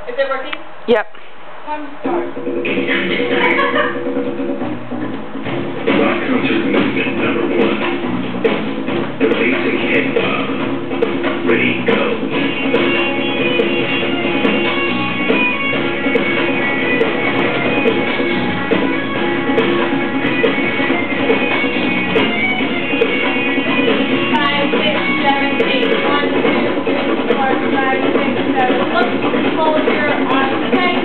Is it working? Yep. Time to start. Rock concert movement number 1. The basic head bob. Ready, go. 5, 6, 7, 8. 1, 2, 3, 4, 5, 6, 7. Look, hold your arms tight.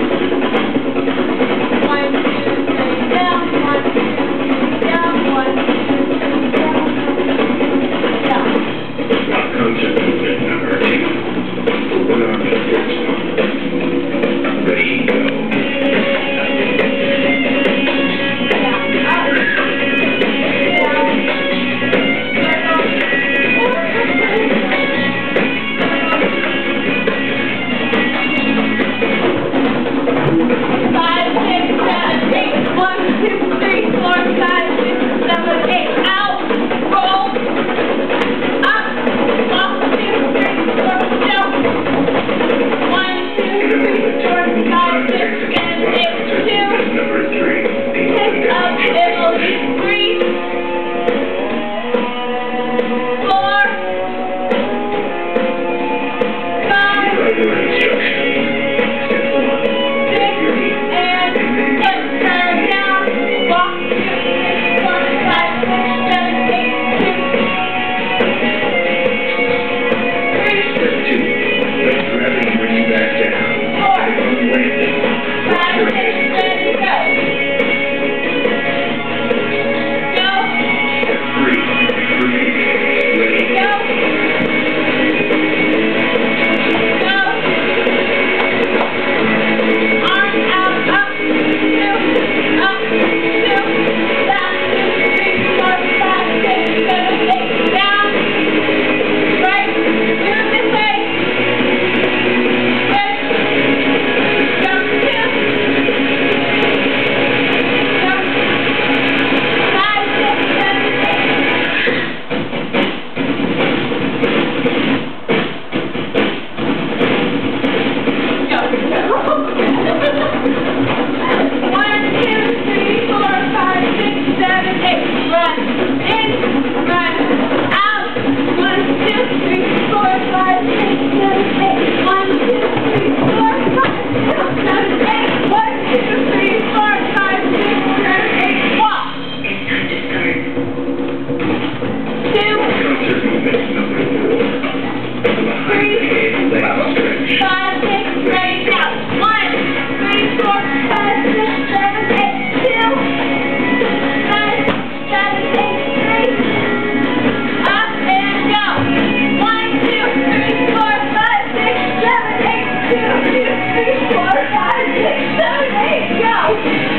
1, 2, 3, down. 1, 2, 3, down. 1, 2, 3, down. Down. Rock concert movement number 2. One arm is fixed. Ready, go. Go!